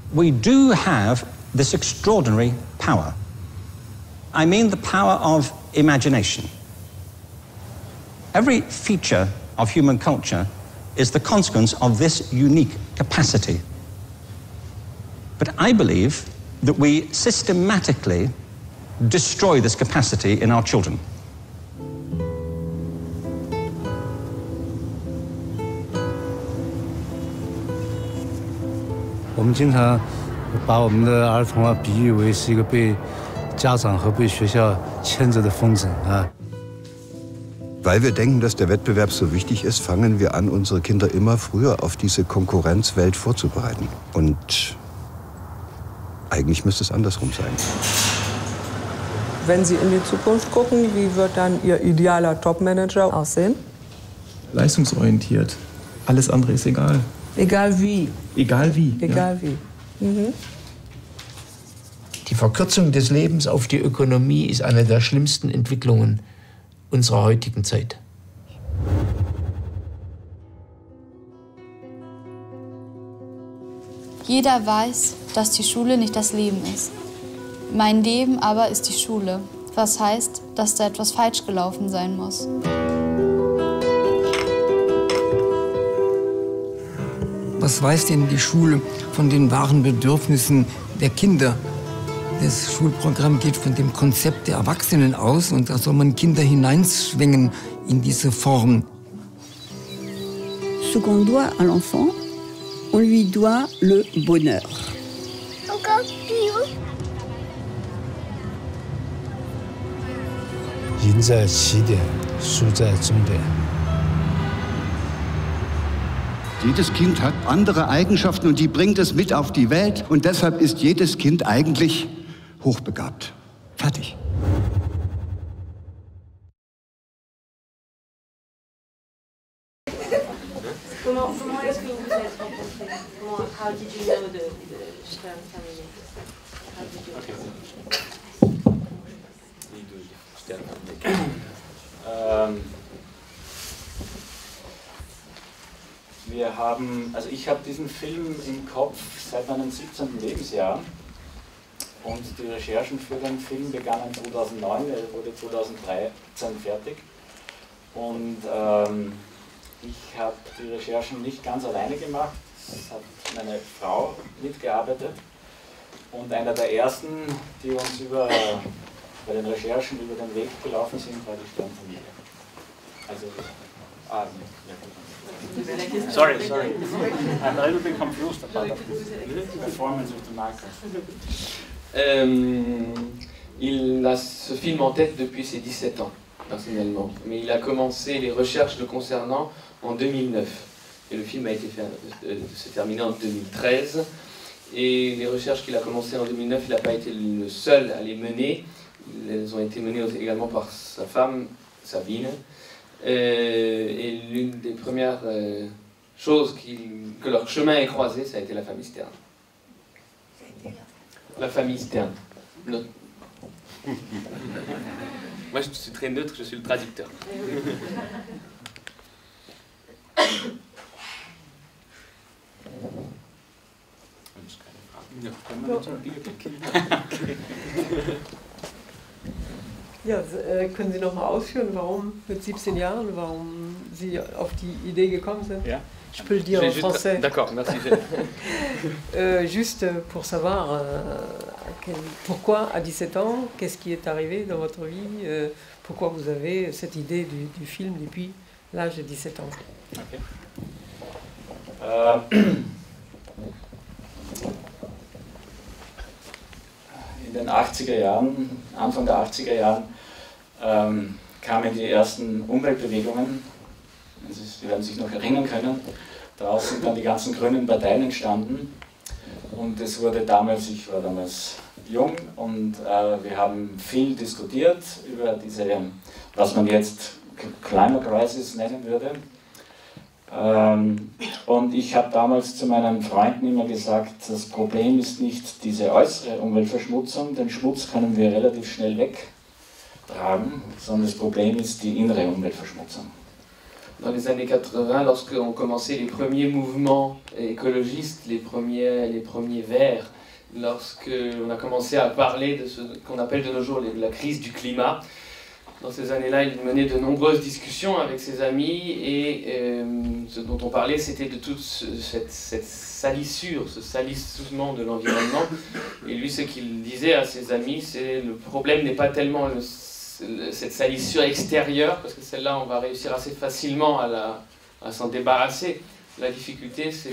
We do have this extraordinary power. I mean the power of imagination. Every feature of human culture is the consequence of this unique capacity. But I believe that we systematically destroy this capacity in our children. Wir 经常把我们的儿童比喻为是一个被家长和被学校牵着的风筝啊。 Weil wir denken, dass der Wettbewerb so wichtig ist, fangen wir an, unsere Kinder immer früher auf diese Konkurrenzwelt vorzubereiten. Und eigentlich müsste es andersrum sein. Wenn Sie in die Zukunft gucken, wie wird dann Ihr idealer Topmanager aussehen? Leistungsorientiert. Alles andere ist egal. Egal wie. Egal wie. Egal wie. Mhm. Die Verkürzung des Lebens auf die Ökonomie ist eine der schlimmsten Entwicklungen unserer heutigen Zeit. Jeder weiß, dass die Schule nicht das Leben ist. Mein Leben aber ist die Schule. Was heißt, dass da etwas falsch gelaufen sein muss. Was weiß denn die Schule von den wahren Bedürfnissen der Kinder? Das Schulprogramm geht von dem Konzept der Erwachsenen aus und da soll man Kinder hineinschwingen in diese Form. Ce qu'on doit à l'enfant, on lui doit le bonheur. 赢在起点，输在终点。 Jedes Kind hat andere Eigenschaften und die bringt es mit auf die Welt. Und deshalb ist jedes Kind eigentlich hochbegabt. Fertig. Comment est-ce que vous vous êtes rencontrés? How did you know the Stern family? How did you... Wir haben, also ich habe diesen Film im Kopf seit meinem 17. Lebensjahr und die Recherchen für den Film begannen 2009, er wurde 2013 fertig und ich habe die Recherchen nicht ganz alleine gemacht, es hat meine Frau mitgearbeitet und einer der ersten, die uns bei den Recherchen über den Weg gelaufen sind, war die Sternfamilie. Also, Sorry. I'm a little bit confused about the performance of the Michael. Il a ce film en tête depuis ses 17 ans, personnellement. Mais il a commencé les recherches le concernant en 2009. Et le film a été s'est terminé en 2013. Et les recherches qu'il a commencées en 2009, il n'a pas été le seul à les mener. Elles ont été menées également par sa femme, Sabine. Et l'une des premières choses que leur chemin ait croisé, ça a été la famille Stern. La famille Stern. Moi, je suis très neutre, je suis le traducteur. Ja, können Sie noch mal ausführen, warum mit 17 Jahren, warum Sie auf die Idée gekommen sind? Ja. Je peux le dire en français. D'accord, merci. Juste pour savoir pourquoi à 17 ans, qu'est-ce qui est arrivé dans votre vie, pourquoi vous avez cette idée du film depuis l'âge de 17 ans. Okay. In den 80er Jahren, Anfang der 80er Jahren, kamen die ersten Umweltbewegungen. Sie werden sich noch erinnern können. Daraus sind dann die ganzen grünen Parteien entstanden. Und es wurde damals, ich war damals jung und wir haben viel diskutiert über diese, was man jetzt Climate Crisis nennen würde. Und ich habe damals zu meinen Freunden immer gesagt, das Problem ist nicht diese äußere Umweltverschmutzung, den Schmutz können wir relativ schnell wegtragen, sondern das Problem ist die innere Umweltverschmutzung. dans les années 80, lorsqu'on commençait les premiers mouvements écologistes, les premiers verts, lorsqu'on a commencé à parler de ce qu'on appelle de nos jours la crise du climat. Dans ces années-là, il menait de nombreuses discussions avec ses amis et ce dont on parlait, c'était de toute cette salissure, ce salissement de l'environnement. Et lui, ce qu'il disait à ses amis, c'est le problème n'est pas tellement cette salissure extérieure, parce que celle-là, on va réussir assez facilement à s'en débarrasser. La difficulté, c'est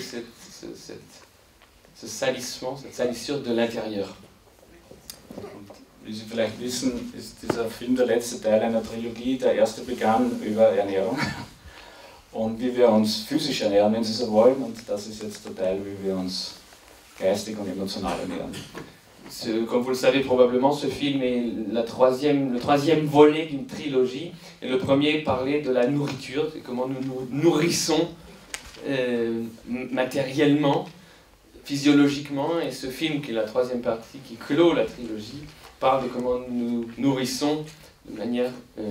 ce salissement, cette salissure de l'intérieur. Wie Sie vielleicht wissen, ist dieser Film der letzte Teil einer Trilogie. Der erste begann über Ernährung und wie wir uns physisch ernähren, wenn Sie so wollen, und das ist jetzt der Teil, wie wir uns geistig und emotional ernähren. Comme vous le savez probablement, ce film est le troisième volet d'une trilogie. Et le premier parlait de la nourriture, de comment nous nous nourrissons matériellement, physiologiquement. Et ce film, qui est la troisième partie, qui clôt la trilogie, parle de comment nous nourrissons de manière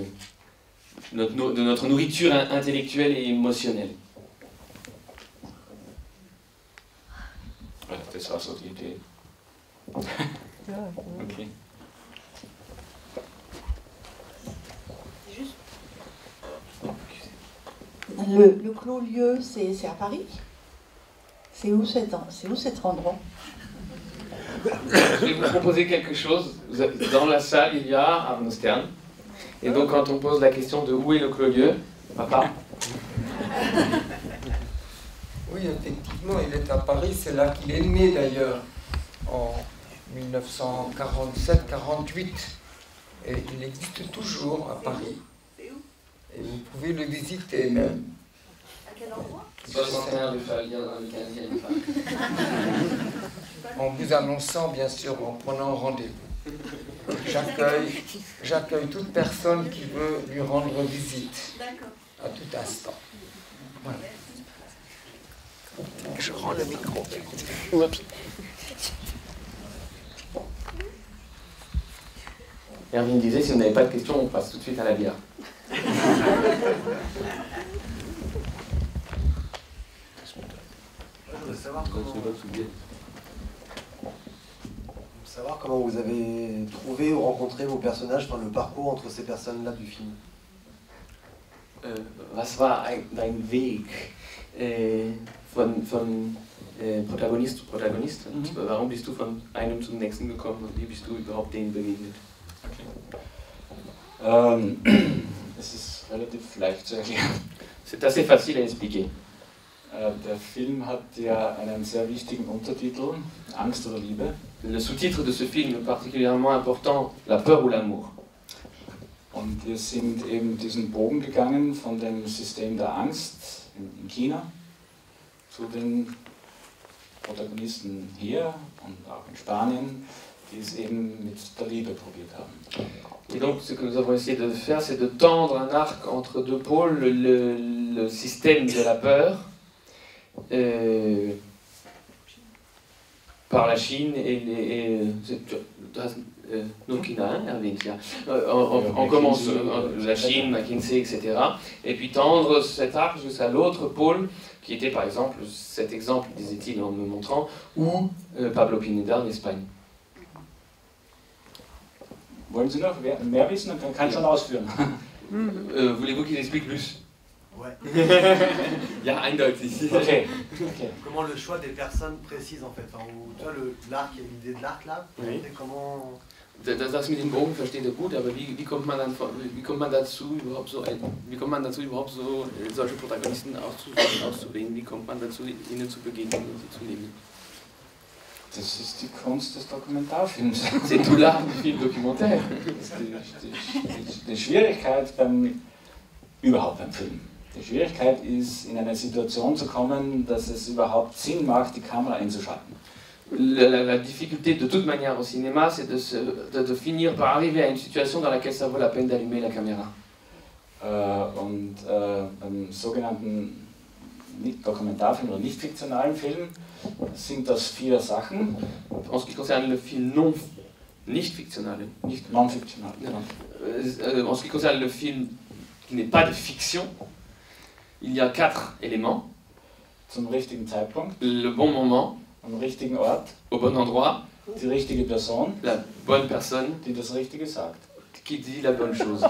de notre nourriture intellectuelle et émotionnelle. Voilà, das war so die Idee. Okay. Le Clos-Lieu, c'est à Paris? C'est où cet endroit? Je vais vous proposer quelque chose. Dans la salle, il y a Arnaud Stern. Et donc, quand on pose la question de où est le Clos-Lieu, papa? Oui, effectivement, il est à Paris. C'est là qu'il est né d'ailleurs, en 1947-48. Et il existe toujours à Paris. Et vous pouvez le visiter même. À quel endroit? 61 rue Fabien, dans le 15e. En vous annonçant, bien sûr, en prenant rendez-vous. J'accueille toute personne qui veut lui rendre visite. À tout instant. Voilà. Je rends le micro. Erwin disait, si vous n'avez pas de questions, on passe tout de suite à la bière. Savoir comment vous avez trouvé ou rencontré vos personnages, enfin le parcours entre ces personnes-là du film. Was war dein Weg von Protagonist zu Protagonist? Und warum bist du von einem zum nächsten gekommen und wie bist du überhaupt denen begegnet? Es ist relativ leicht zu erklären. C'est assez facile à expliquer. Der Film hat ja einen sehr wichtigen Untertitel, Angst oder Liebe. Le sous-titre de ce film est particulièrement important, La peur ou l'amour. Und wir sind eben diesen Bogen gegangen von dem System der Angst in China zu den Protagonisten hier und auch in Spanien, die es eben mit der Liebe probiert haben. Et donc ce que nous avons essayé de faire, c'est de tendre un arc entre deux pôles, le système de la peur par la Chine on commence la Chine, McKinsey, etc. Et puis tendre cet arc jusqu'à l'autre pôle, qui était par exemple, cet exemple, disait-il en me montrant, ou Pablo Pineda en Espagne. Wollen Sie noch mehr wissen? Dann kann ich schon ausführen. Voulez-vous qu'il explique plus? Ouais. Ja, eindeutig. Okay. Comment le choix des personnes précises en fait, enfin, où, tu vois l'arc, il y a l'idée de l'arc là, Oui. comment... Das mit dem Bogen versteht er gut, aber wie kommt man dazu, überhaupt so solche Protagonisten auszuwählen? Wie kommt man dazu, ihnen zu begegnen und sie zu nehmen? Das ist die Kunst des Dokumentarfilms. C'est tout l'art du film documentaire. Die Schwierigkeit überhaupt beim Film. Die Schwierigkeit ist, in eine Situation zu kommen, dass es überhaupt Sinn macht, die Kamera einzuschalten. La difficulté de toute manière au cinéma, c'est de finir par arriver à une situation dans laquelle ça vaut la peine d'allumer la caméra. Und beim sogenannten Dokumentarfilm oder nicht fiktionalen Film sind das 4 Sachen. En ce qui concerne le film nicht fictionnel, non-fictional. En ce qui concerne le film qui n'est pas de fiction, Il y a 4 éléments. Zum richtigen Zeitpunkt. Le bon moment. Am richtigen Ort. Au bon endroit. Die richtige Person. La bonne personne. Die das Richtige sagt. Qui dit la bonne chose.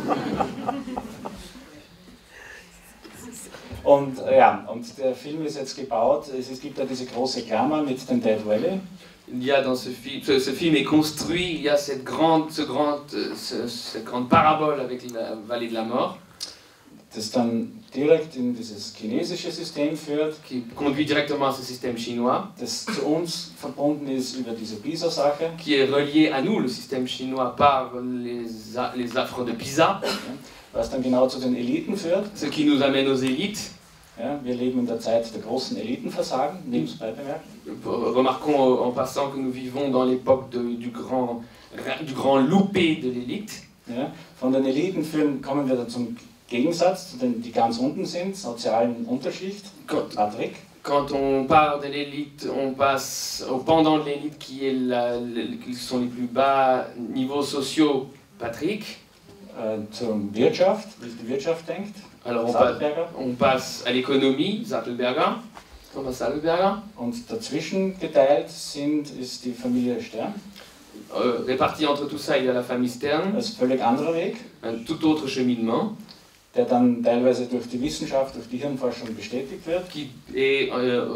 Und ja, und der Film ist jetzt gebaut, es gibt ja diese große Klammer mit dem Dead Valley. Il y a dans ce film est construit, il y a cette grande parabole avec la vallée de la mort. Das dann direkt in dieses chinesische System führt. Qui conduit directement à ce système chinois. Das zu uns verbunden ist über diese Pisa-Sache. Qui est relié à nous, le système chinois, par les affres de Pisa. Was dann genau zu den Eliten führt. Ce qui nous amène aux élites. Ja, wir leben in der Zeit der großen Elitenversagen, nebenbei bemerkt. Remarquons en passant que nous vivons dans l'époque du grand loupé de l'élite. Ja, von den Eliten kommen wir dann zum Gegensatz, zu denen, die ganz unten sind, sozialen Unterschicht, Patrick. Quand on part de l'élite, on passe au pendant de l'élite qui sont les plus bas niveaux sociaux, Patrick. Zur Wirtschaft, wie die Wirtschaft denkt. Alors on passe à l'économie, Sattelberger. Thomas Sattelberger. Und dazwischen geteilt ist die Familie Stern. Réparti entre tout ça, il y a la famille Stern. Das ist ein völlig anderer Weg. Un tout autre cheminement. Der dann teilweise durch die Wissenschaft, durch die Hirnforschung bestätigt wird. Qui est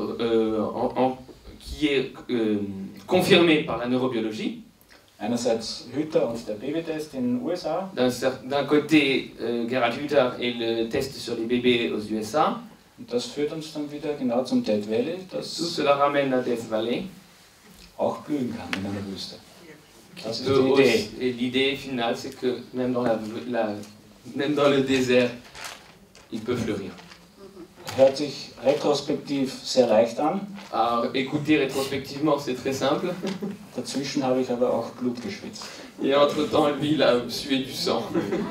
confirmé par la neurobiologie. Einerseits Hütter und der Babytest in den USA. D'un côté, Gerhard Hütter et le test sur les bébés aux USA. Und das führt uns dann wieder genau zum Dead Valley, das tout cela ramène à Death Valley. Auch blühen kann in einer Wüste. Das ist die Idee. Et l'idée finale, c'est que même dans le désert, il peut fleurir. Hört sich retrospektiv sehr leicht an. Alors, écouter rétrospectivement, c'est très simple. Dazwischen habe ich aber auch Blut geschwitzt. Et entre-temps, lui, il a sué du sang.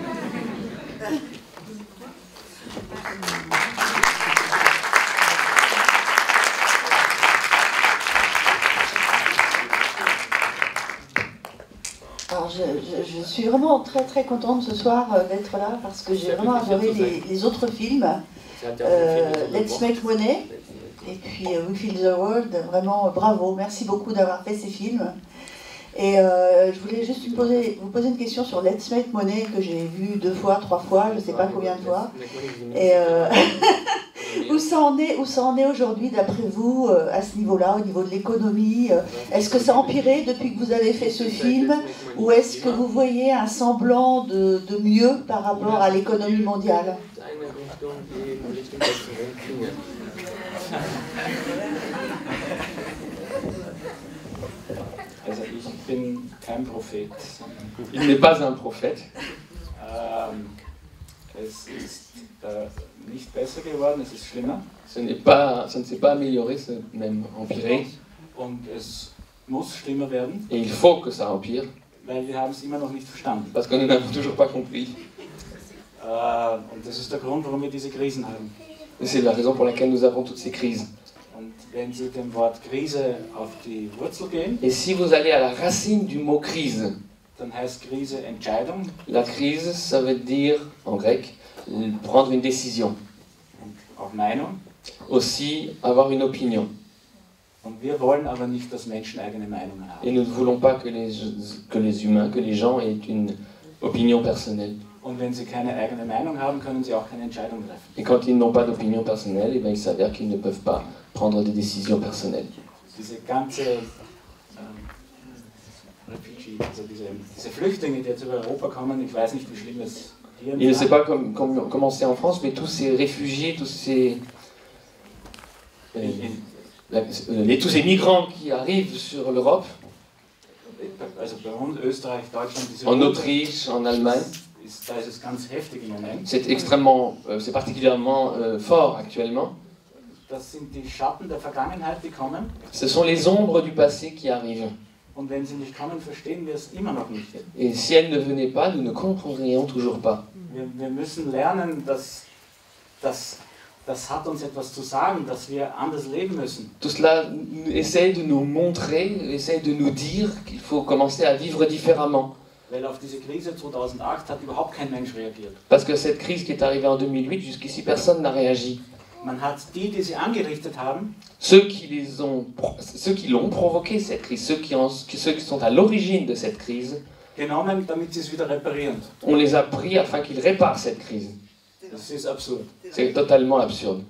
Alors je suis vraiment très très contente ce soir d'être là parce que j'ai vraiment adoré les autres films. Let's Make Money et puis We Feel the World, vraiment bravo, merci beaucoup d'avoir fait ces films. Et je voulais juste vous poser une question sur Let's Make Money que j'ai vu 2 fois, 3 fois, je ne sais pas combien de fois. Et où ça en est aujourd'hui d'après vous à ce niveau-là, au niveau de l'économie? Est-ce que ça a empiré depuis que vous avez fait ce film ou est-ce que vous voyez un semblant de mieux par rapport à l'économie mondiale? Also ich bin kein Prophet. Il n'est pas un prophète. Es ist nicht besser geworden, es ist schlimmer. Ça ne s'est pas amélioré, c'est même empiré. Und es muss schlimmer werden. Et il faut que ça empire. Weil wir haben es immer noch nicht verstanden. Parce que nous n'avons toujours pas compris. Und das ist der Grund, warum wir diese Krisen haben. Et c'est la raison pour laquelle nous avons toutes ces crises. Und wenn Sie dem Wort Krise auf die Wurzel gehen, et si vous allez à la racine du mot crise, dann heißt Krise Entscheidung. La crise, ça veut dire, en grec, prendre une décision. Auch Meinung. Aussi avoir une opinion. Und wir wollen aber nicht, dass Menschen eigene Meinungen haben. Et nous ne voulons pas que les humains, que les gens aient une opinion personnelle. Und wenn sie keine eigene Meinung haben, können sie auch keine Entscheidung treffen. Et quand ils n'ont pas d'opinion personnelle, eh bien, il s'avère qu'ils ne peuvent pas prendre des décisions personnelles. Diese ganze also diese Flüchtlinge, die jetzt über Europa kommen, ich weiß nicht, wie schlimm es hier ist. Je ne sais pas comment c'est en France, mais tous ces réfugiés, tous ces migrants qui arrivent sur l'Europe, also bei uns, Österreich, Deutschland, en Autriche, en Allemagne, c'est particulièrement fort actuellement. Das sind die Schatten der Vergangenheit, die kommen. Ce sont les ombres du passé qui arrivent. Und wenn sie nicht kommen, verstehen wir es immer noch nicht. Et si elles ne venaient pas, nous ne comprendrions toujours pas. Wir müssen lernen, dass das hat uns etwas zu sagen, dass wir anders leben müssen. Tout cela essaye de nous montrer, essaye de nous dire qu'il faut commencer à vivre différemment. Weil auf diese Krise 2008 hat überhaupt kein Mensch reagiert. Parce que cette crise qui est arrivée en 2008, jusqu'ici personne n'a réagi. Man hat die sie angerichtet haben, Ceux qui l'ont provoqué, cette crise, ceux qui sont à l'origine de cette crise, genommen, damit sie es wieder reparieren. on les a pris afin qu'ils réparent cette crise. Das ist absurd. C'est totalement absurde.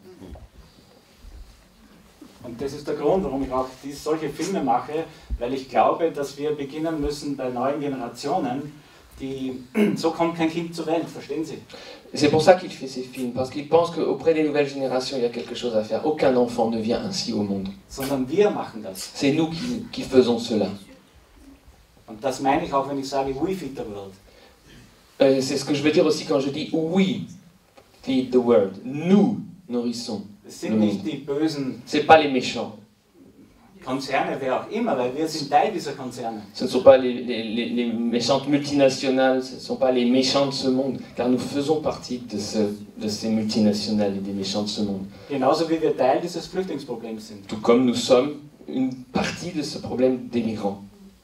Und das ist der Grund, warum ich auch solche Filme mache, weil ich glaube, dass wir beginnen müssen bei neuen Generationen, so kommt kein Kind zur Welt, verstehen Sie? C'est pour ça qu'il fait ces films, parce qu'il pense qu'auprès des nouvelles générations, il y a quelque chose à faire. Aucun enfant ne vient ainsi au monde. Sondern wir machen das. C'est nous qui faisons cela. Und das meine ich auch, wenn ich sage, we feed the world. C'est ce que je veux dire aussi quand je dis we feed the world. Nous nourrissons le monde. C'est pas les méchants. Konzerne, wer auch immer, weil wir sind Teil dieser Konzerne. Ce ne sont pas les méchantes multinationales, ce ne sont pas les méchants de ce monde, car nous faisons partie de ces multinationales et des méchants de ce monde. Genauso wie wir Teil dieses Flüchtlingsproblems sind. Tout comme nous sommes une partie de ce problème des migrants.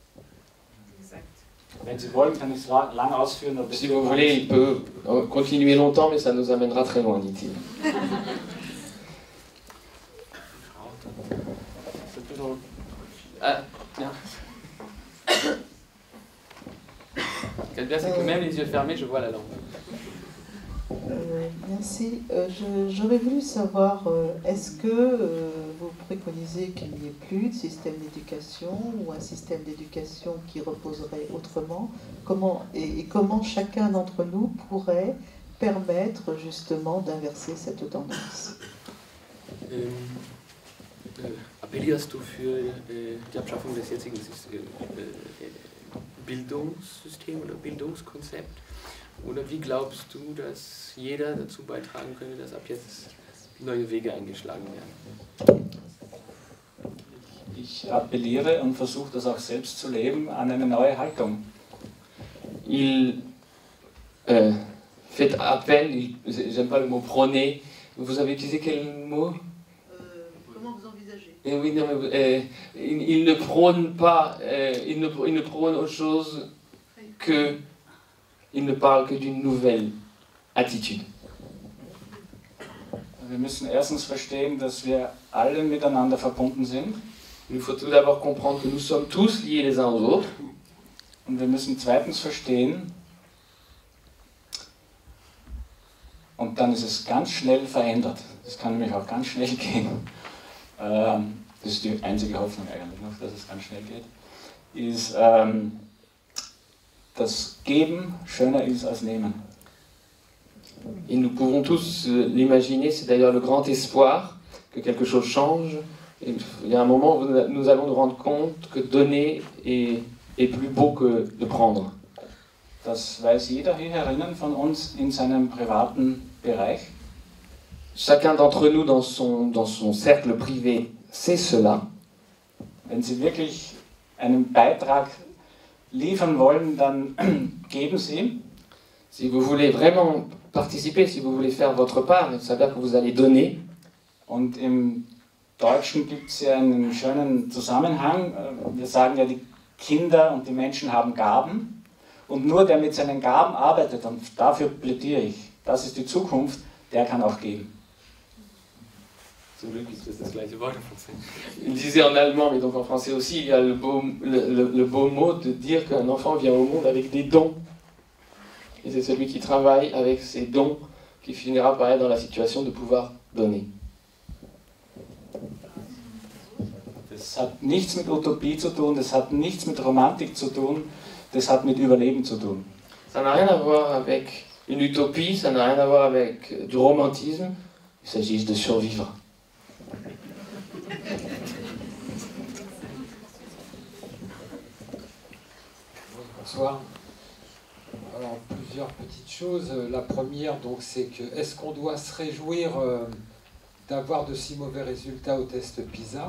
Wenn Sie wollen, kann ich es lang ausführen. Si vous voulez, il peut continuer longtemps, mais ça nous amènera très loin, dit-il. Ah, bien. Ce qui est bien, c'est que même les yeux fermés, je vois la lampe. Merci. J'aurais voulu savoir, est-ce que vous préconisez qu'il n'y ait plus de système d'éducation ou un système d'éducation qui reposerait autrement? Comment chacun d'entre nous pourrait permettre justement d'inverser cette tendance? Appellierst du für die Abschaffung des jetzigen Bildungssystems oder Bildungskonzept? Oder wie glaubst du, dass jeder dazu beitragen könnte, dass ab jetzt neue Wege eingeschlagen werden? Ich appelliere und versuche das auch selbst zu leben an eine neue Haltung. Il fait appel, j'aime pas le mot prôner, vous avez utilisé quel mot? Comment vous envisagez? Oui, non, mais, il ne prône pas, il ne prône autre chose que, il ne parle que d'une nouvelle attitude. Wir müssen erstens verstehen, dass wir alle miteinander verbunden sind. Il faut tout d'abord comprendre que nous sommes tous liés les uns aux autres. Und wir müssen zweitens verstehen, und dann ist es ganz schnell verändert. Das kann nämlich auch ganz schnell gehen. Das ist die einzige Hoffnung eigentlich noch, dass es ganz schnell geht. Ist, dass Geben schöner ist als Nehmen. Et nous pouvons tous l'imaginer, c'est d'ailleurs le grand espoir que quelque chose change. Et il y a un moment où nous allons nous rendre compte que donner est plus beau que de prendre. Das weiß jeder hier herinnen von uns in seinem privaten Bereich. Chacun d'entre nous dans son cercle privé sait cela. Wenn Sie wirklich einen Beitrag liefern wollen, dann geben Sie. Si vous voulez vraiment participer, si vous voulez faire votre part, ça veut dire que vous allez donner. Und im Deutschen gibt es ja einen schönen Zusammenhang. Wir sagen ja, die Kinder und die Menschen haben Gaben. Und nur der mit seinen Gaben arbeitet, und dafür plädiere ich, das ist die Zukunft, der kann auch geben. Zum Glück gibt es das gleiche Wort en français. Il disait en allemand, mais donc en français aussi, il y a le beau mot de dire qu'un enfant vient au monde avec des dons. Et c'est celui qui travaille avec ses dons qui finira par être dans la situation de pouvoir donner. Das hat nichts mit Utopie zu tun, das hat nichts mit Romantik zu tun, das hat mit Überleben zu tun. Ça n'a rien à voir avec une utopie, ça n'a rien à voir avec du romantisme, il s'agit de survivre. Bonsoir. Alors, plusieurs petites choses. La première, donc, c'est que est-ce qu'on doit se réjouir d'avoir de si mauvais résultats au test PISA?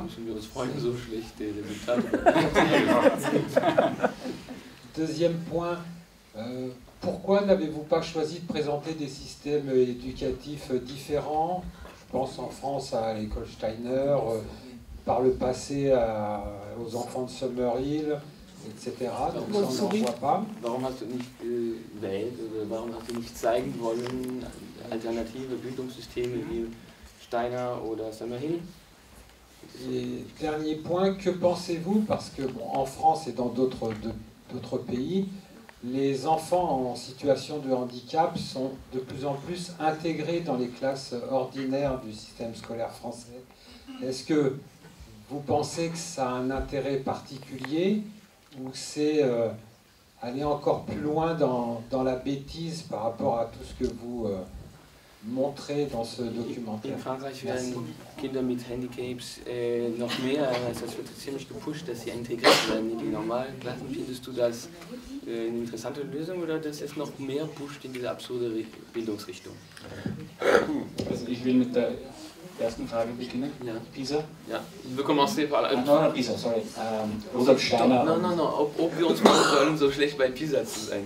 Deuxième point, pourquoi n'avez-vous pas choisi de présenter des systèmes éducatifs différents? Je pense en France à l'école Steiner, par le passé aux enfants de Summerhill, etc. Donc ça, on n'en voit pas. Warum hast du nicht gewählt oder warum hast du nicht zeigen wollen alternative Bildungssysteme wie Steiner oder Summerhill? Et dernier point, que pensez-vous, parce que bon, en France et dans d'autres pays, les enfants en situation de handicap sont de plus en plus intégrés dans les classes ordinaires du système scolaire français. Est-ce que vous pensez que ça a un intérêt particulier ou c'est aller encore plus loin dans la bêtise par rapport à tout ce que vous montrez dans ce documentaire? In Frankreich werden Kinder mit Handicaps noch mehr, also es wird ziemlich gepusht, dass sie integriert werden in die normalen Klassen. Findest du das eine interessante Lösung oder dass es noch mehr pusht in diese absurde Bildungsrichtung? Also ich will mit der ersten Frage beginnen. Ja. Pisa? Ja, ich will commencer par la... Non, Pisa, sorry. Rudolf Steiner. Non, ob wir uns machen sollen, so schlecht bei Pisa zu sein.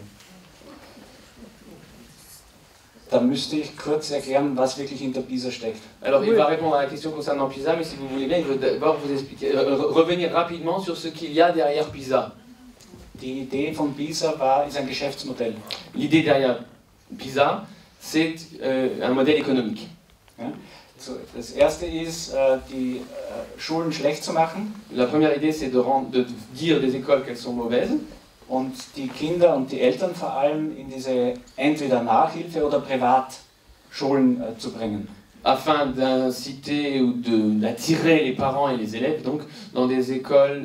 Da müsste ich kurz erklären, was wirklich hinter Pisa steckt. Alors, il va répondre à la question concernant Pisa, mais si vous voulez bien, il veut d'abord vous expliquer, revenir rapidement sur ce qu'il y a derrière Pisa. Die Idee von Pisa ist ein Geschäftsmodell. L'idée derrière Pisa, c'est un modèle économique. Ja? So, das erste ist, die Schulen schlecht zu machen. La première idée, c'est de dire des écoles qu'elles sont mauvaises. Und die Kinder und die Eltern vor allem in diese entweder Nachhilfe- oder Privatschulen zu bringen. Afin d'inciter ou d'attirer les parents et les élèves donc dans des écoles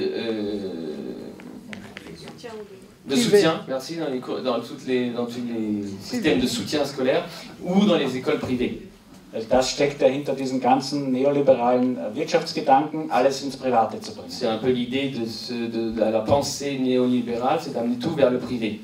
de soutien, merci, dans tous les systèmes de soutien scolaire ou dans les écoles privées. Das steckt dahinter diesen ganzen neoliberalen Wirtschaftsgedanken, alles ins Private zu bringen. C'est un peu l'idée de la pensée néolibérale, c'est d'amener tout vers le privé.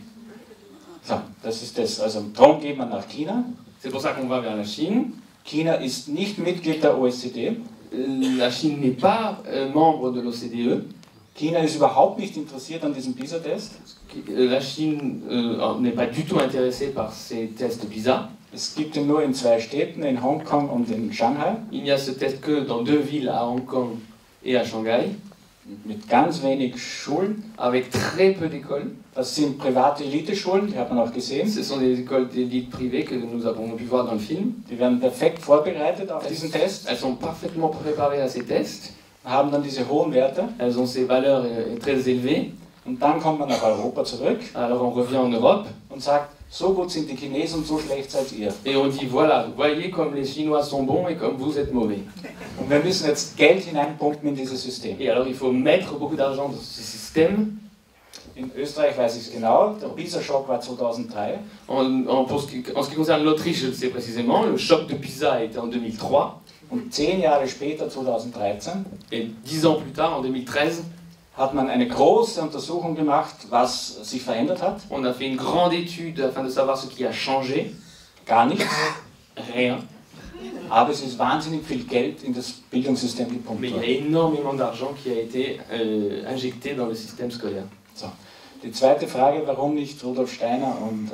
So, das ist das. Also darum geht man nach China. C'est pour ça qu'on va vers la Chine. China ist nicht Mitglied der OECD. La Chine n'est pas membre de l'OCDE. China ist überhaupt nicht interessiert an diesem PISA-Test. La Chine n'est pas du tout intéressée par ces tests PISA. Es gibt ihn nur in 2 Städten, in Hongkong und in Shanghai. Il n'y a ce test que dans 2 villes, à Hong Kong et à Shanghai. Mit ganz wenig Schulen. Avec très peu d'écoles. Das sind private Eliteschulen, die hat man auch gesehen. Ce sont des écoles d'élite privées que nous avons pu voir dans le film. Die werden perfekt vorbereitet auf diesen Test. Elles sont parfaitement préparées à ces tests. Haben dann diese hohen Werte. Elles ont ces valeurs très élevées. Und dann kommt man nach Europa zurück. Alors on revient en Europe. Und sagt, so gut sind die Chinesen und so schlecht seid ihr. Et on dit voilà, voyez comme les Chinois sont bons et comme vous êtes mauvais. Und wir müssen jetzt Geld hineinpumpen in dieses System. Et alors il faut mettre beaucoup d'argent dans ce système. In Österreich weiß ich es genau, der PISA-Schock war 2003. En ce qui concerne l'Autriche, je le sais précisément, le choc de Pisa a été en 2003. Und 10 Jahre später, 2013, et 10 ans plus tard, en 2013, hat man eine große Untersuchung gemacht, was sich verändert hat. On a fait une grande étude afin de savoir ce qui a changé. Gar nichts. Rien. Aber es ist wahnsinnig viel Geld in das Bildungssystem gepumpt worden. Mais il y a énormément d'argent qui a été injecté dans le système scolaire. So. Die zweite Frage, warum nicht Rudolf Steiner und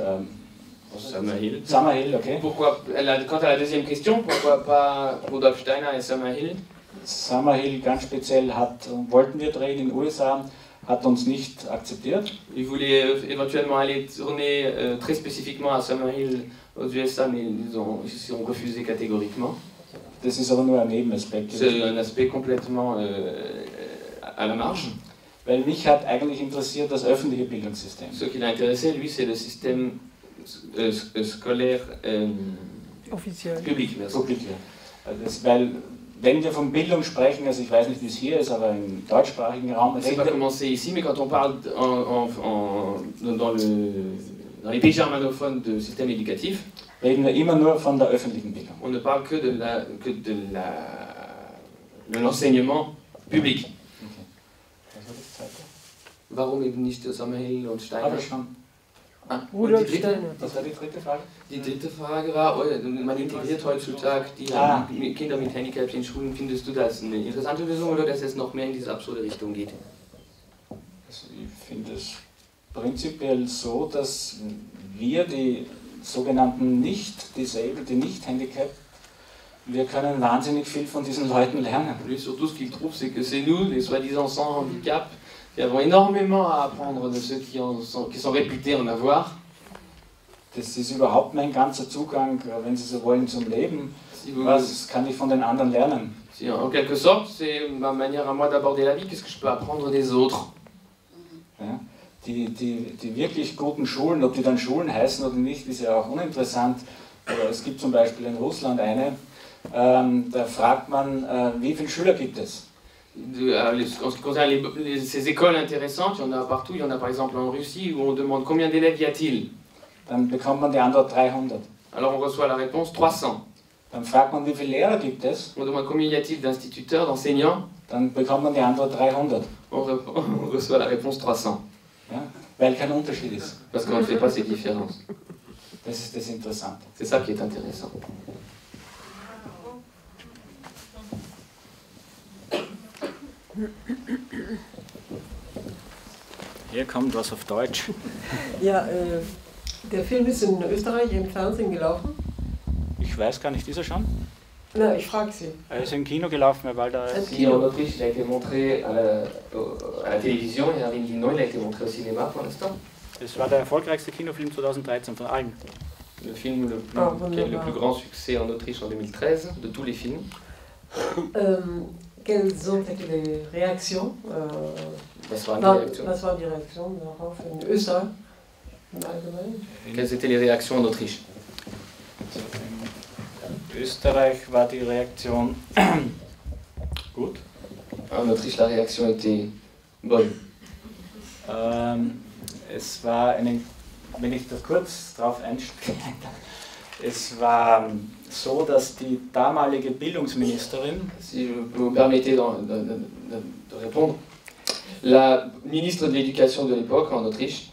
Summerhill. Summerhill, okay. Quant à la deuxième question, pourquoi pas Rudolf Steiner et Summerhill? Summerhill ganz speziell wollten wir drehen in den USA, hat uns nicht akzeptiert. Il voulait éventuellement aller tourner très spécifiquement à Summerhill aux USA, mais ils ont refusé catégoriquement. Das ist aber nur ein Nebenaspekt. C'est un aspect complètement à la marge. Weil mich hat eigentlich interessiert das öffentliche Bildungssystem. Ce qui l'a intéressé, lui, c'est le système scolaire public. Public, ja. Weil wenn wir von Bildung sprechen, also ich weiß nicht, wie es hier ist, aber im deutschsprachigen Raum... Je ne sais pas comment c'est ici, mais quand on parle dans les pays germanophones de système éducatif, reden wir immer nur von der öffentlichen Bildung. On ne parle que de l'enseignement public. Okay. Warum eben nicht Summerhill und Steiner? Aber schon. Und die dritte? Was war die dritte Frage? Die dritte Frage war, man integriert heutzutage die Kinder mit Handicaps in Schulen. Findest du das eine interessante Lösung oder dass es noch mehr in diese absurde Richtung geht? Also ich finde es prinzipiell so, dass wir die sogenannten Nicht-Disabled, die Nicht-Handicapped, wir können wahnsinnig viel von diesen Leuten lernen. Lui, surtout ce qu'il trouve, c'est que c'est nous, les soi-disant sans handicap, qui avons énormément à apprendre de ceux qui sont réputés en avoir. Das ist überhaupt mein ganzer Zugang, wenn Sie so wollen, zum Leben. Was kann ich von den anderen lernen? En quelque sorte, c'est ma manière à moi d'aborder la vie. Qu'est-ce que je peux apprendre des autres? Ja, die wirklich guten Schulen, ob die dann Schulen heißen oder nicht, ist ja auch uninteressant. Es gibt zum Beispiel in Russland eine, da fragt man, wie viele Schüler gibt es? En ce qui concerne ces écoles intéressantes, il y en a partout. Il y en a par exemple en Russie où on demande combien d'élèves y a-t-il? Dann bekommt man die Antwort 300. Alors on reçoit la réponse 300. Dann fragt man, wie viele Lehrer gibt es? On demande combien y a-t-il d'instituteurs, d'enseignants? Dann bekommt man die Antwort 300. On reçoit la réponse 300. Ja, weil kein Unterschied ist. Parce qu'on ne fait pas ces différences. Das ist das Interessante. C'est ça qui est intéressant. Hier kommt was auf Deutsch. Ja, der Film ist in Österreich im Fernsehen gelaufen. Ich weiß gar nicht, ist er schon? Na, ich frage Sie. Er ist im Kino gelaufen, weil da... Si, en Autriche, il a été montré à la télévision, et à Avignon, il a été montré au cinéma pour l'instant. Das war der erfolgreichste Kinofilm 2013 von allen. Le film qui a le plus grand succès en Autriche en 2013, de tous les films. Quelles ont été les réactions? Was waren die Reaktionen darauf in Österreich? Quelles étaient les réactions en Autriche? In Österreich war die Reaktion gut. En Autriche, la réaction était bonne. Es war wenn ich das kurz drauf einsteige, es war so, dass die damalige Bildungsministerin, si vous me permettez de répondre, la ministre de l'Éducation de l'époque en Autriche,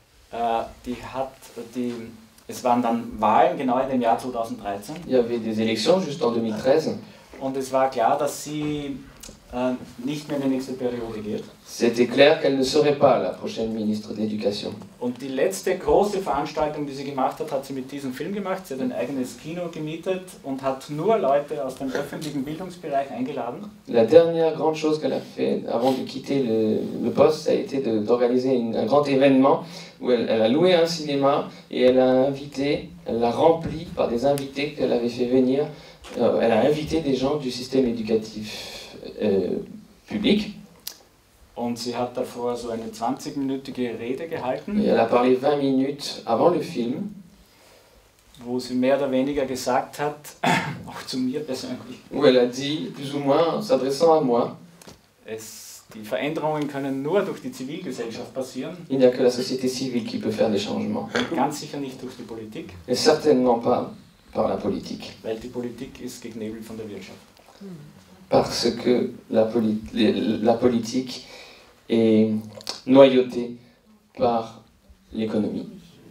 es waren dann Wahlen genau in dem Jahr 2013. Il y avait des élections juste en 2013. Und es war klar, dass sie nicht mehr in die nächste Periode geht. C'était clair qu'elle ne serait pas la prochaine ministre de l'Éducation. Und die letzte große Veranstaltung, die sie gemacht hat, hat sie mit diesem Film gemacht. Sie hat ein eigenes Kino gemietet und hat nur Leute aus dem öffentlichen Bildungsbereich eingeladen. La dernière grande chose qu'elle a fait avant de quitter le poste, ça a été d'organiser un grand événement où elle a loué un cinéma et elle l'a rempli par des invités qu'elle avait fait venir. Elle a invité des gens du système éducatif public. Und sie hat davor so eine 20-minütige Rede gehalten. Et elle a parlé 20 minutes avant le film. Wo sie mehr oder weniger gesagt hat, auch zu mir persönlich. Où elle a dit, plus ou moins, en s'adressant à moi. Die Veränderungen können nur durch die Zivilgesellschaft passieren. Il n'y a que la société civile qui peut faire des changements. Ganz sicher nicht durch die Politik. Et certainement pas par la politique. Weil die Politik ist geknebelt von der Wirtschaft. Parce que la politique est noyautée par l'économie.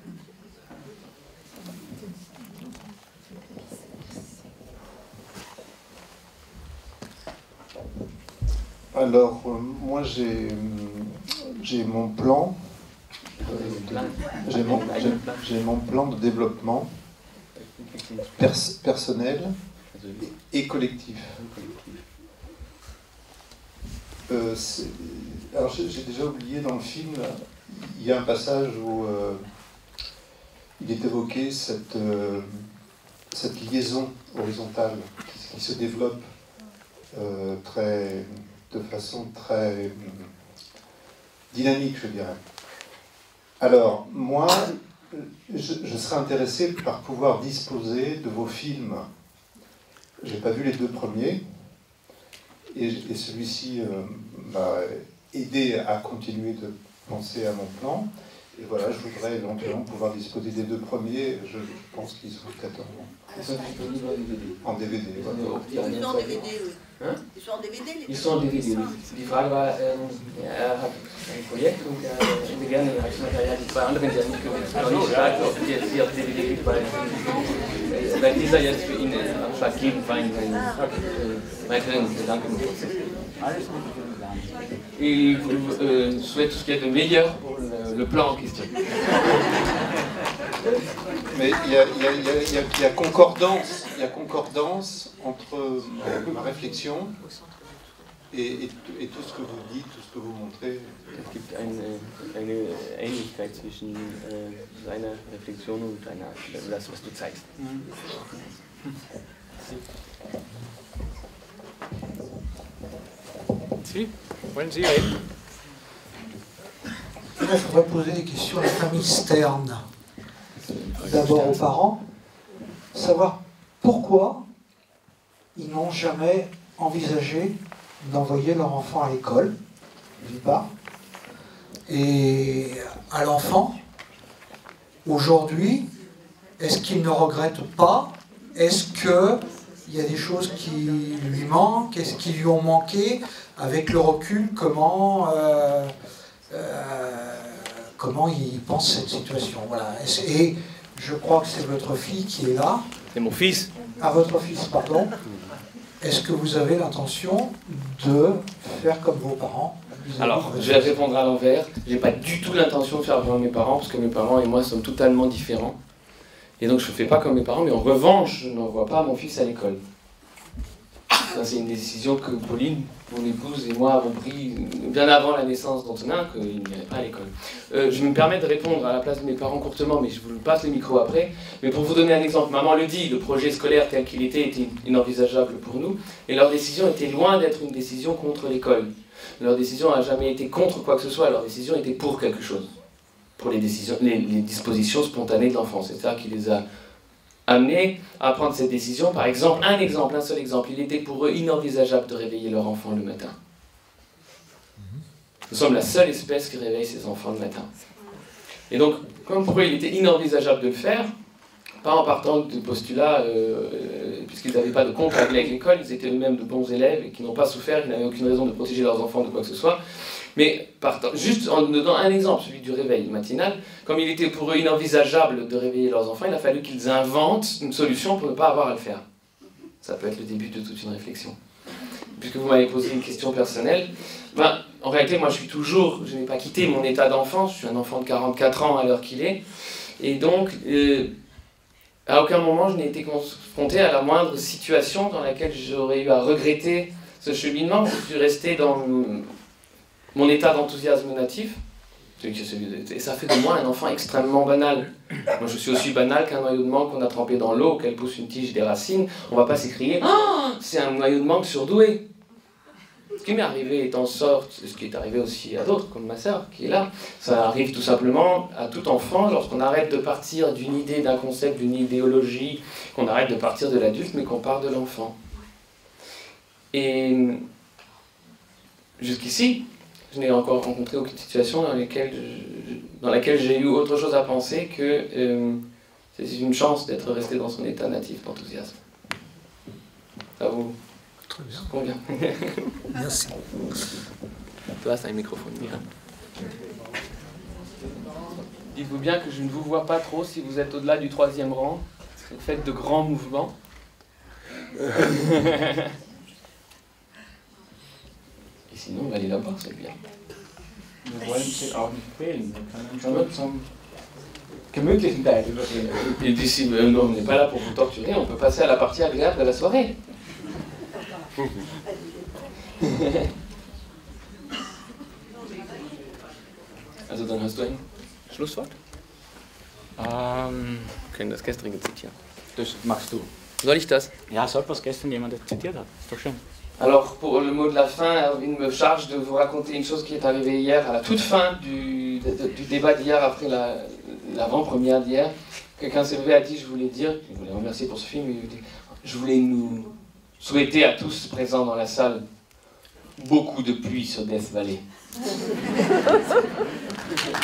Alors, moi j'ai mon plan. J'ai mon plan de développement personnel et collectif. Alors j'ai déjà oublié dans le film, il y a un passage où il est évoqué cette liaison horizontale qui se développe de façon très dynamique, je dirais. Alors, moi, je serais intéressé par pouvoir disposer de vos films. J'ai pas vu les deux premiers, et celui-ci m'a aidé à continuer de penser à mon plan. Et voilà, je voudrais éventuellement pouvoir disposer des deux premiers. Je pense qu'ils sont peut-être en DVD. Voilà. Ils sont en DVD, oui. Hein? Ils sont en DVD, les Ils sont en DVD, oui. Die Frage war, hat ein Projekt und ich hätte gerne Material, die zwei anderen, die er nicht gefragt, ob die jetzt hier auf DVD gibt, weil dieser jetzt für ihn ausschlaggebend war in seinen weiteren Gedankenprozess. Et je souhaite tout ce qu'il y a de meilleur pour le plan en question. Mais il y a concordance entre ma réflexion Et tout ce que vous dites, tout ce que vous montrez. Es gibt eine Ähnlichkeit zwischen seiner Reflexion und das, was du zeigst. Si, wollen Sie reden? Je voudrais poser des questions à la famille Stern. D'abord aux parents, savoir pourquoi ils n'ont jamais envisagé d'envoyer leur enfant à l'école, d'une part, et à l'enfant, aujourd'hui, est-ce qu'il ne regrette pas? Est-ce qu'il y a des choses qui lui manquent? Est-ce qui lui ont manqué? Avec le recul, comment il pense cette situation? Voilà. Et je crois que c'est votre fille qui est là. C'est mon fils. Ah, votre fils, pardon. Est-ce que vous avez l'intention de faire comme vos parents? Alors, je vais répondre à l'envers. J'ai pas du tout l'intention de faire comme mes parents, parce que mes parents et moi sommes totalement différents. Et donc je ne fais pas comme mes parents, mais en revanche, je n'envoie pas mon fils à l'école. Ça, c'est une décision que Pauline, mon épouse, et moi avons pris bien avant la naissance d'Antonin, qu'il n'irait pas à l'école. Je me permets de répondre à la place de mes parents courtement, mais je vous passe le micro après. Mais pour vous donner un exemple, maman le dit, le projet scolaire tel qu'il était inenvisageable pour nous, et leur décision était loin d'être une décision contre l'école. Leur décision n'a jamais été contre quoi que ce soit, leur décision était pour quelque chose. Pour les dispositions spontanées de l'enfant. C'est ça qui les a amenés à prendre cette décision. Par exemple, un seul exemple, il était pour eux inenvisageable de réveiller leur enfant le matin. Nous sommes la seule espèce qui réveille ses enfants le matin. Et donc, comme pour eux il était inenvisageable de le faire, pas en partant du postulat, puisqu'ils n'avaient pas de compte avec l'école, ils étaient eux-mêmes de bons élèves et qui n'ont pas souffert, qui n'avaient aucune raison de protéger leurs enfants de quoi que ce soit. Mais juste en donnant un exemple, celui du réveil matinal, comme il était pour eux inenvisageable de réveiller leurs enfants, il a fallu qu'ils inventent une solution pour ne pas avoir à le faire. Ça peut être le début de toute une réflexion. Puisque vous m'avez posé une question personnelle, en réalité, moi je n'ai pas quitté mon état d'enfant, je suis un enfant de 44 ans à l'heure qu'il est, et donc à aucun moment je n'ai été confronté à la moindre situation dans laquelle j'aurais eu à regretter ce cheminement. Je suis resté dans mon état d'enthousiasme natif, et ça fait de moi un enfant extrêmement banal. Moi je suis aussi banal qu'un noyau de mangue qu'on a trempé dans l'eau, auquel pousse une tige et des racines. On va pas s'écrier « Ah, c'est un noyau de mangue surdoué !» Ce qui m'est arrivé est en sorte, ce qui est arrivé aussi à d'autres, comme ma sœur qui est là, ça arrive tout simplement à tout enfant lorsqu'on arrête de partir d'une idée, d'un concept, d'une idéologie, qu'on arrête de partir de l'adulte, mais qu'on part de l'enfant. Et jusqu'ici, je n'ai encore rencontré aucune situation dans laquelle j'ai eu autre chose à penser que c'est une chance d'être resté dans son état natif d'enthousiasme. Ça vous convient? Merci. Toi, c'est un microphone. Dites-vous bien que je ne vous vois pas trop si vous êtes au-delà du 3e rang. Faites de grands mouvements. Et sinon, on va aller là-bas, c'est bien. Wir wollen sie auch nicht fehlen. Wir können schon zum gemütlichen Teil übergehen. Et d'ici, non, on n'est pas là pour vous torturer, on peut passer à la partie agréable de la soirée. Also dann hast du ein Schlusswort? Können das gestrige zitieren. Das machst du. Soll ich das? Ja, sag, was gestern jemand zitiert hat. Ist doch schön. Alors, pour le mot de la fin, Erwin me charge de vous raconter une chose qui est arrivée hier, à la toute fin du débat d'hier, après l'avant-première d'hier. Quelqu'un s'est levé et a dit, je voulais remercier pour ce film, je voulais nous souhaiter à tous présents dans la salle beaucoup de pluie sur Death Valley.